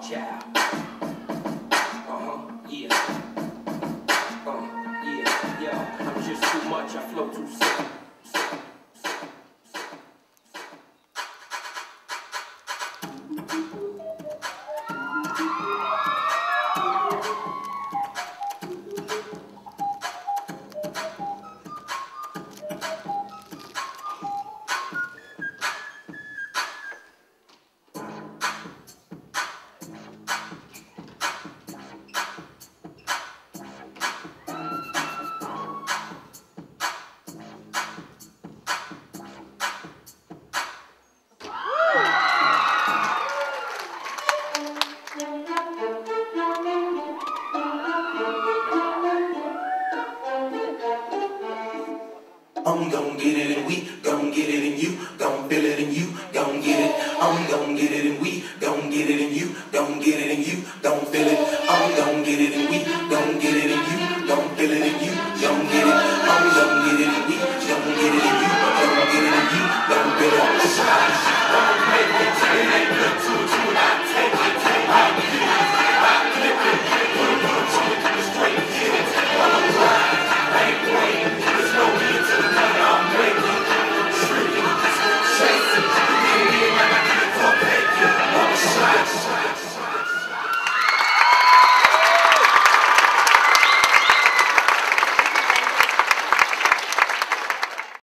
child. Yeah. Yeah. I'm just too much, I flow too sick. I'm gon' get it and we gon' get it and you gon' feel it and you gon' get it. I'm gon' get it and we gon' get it and you gon' get it and you gon' feel it. I'm gon' get it and we gon' get it and you gon' feel it and you gon' get it. I'm gon' get it and we gon' get it and you gon' get it and you gon' feel it.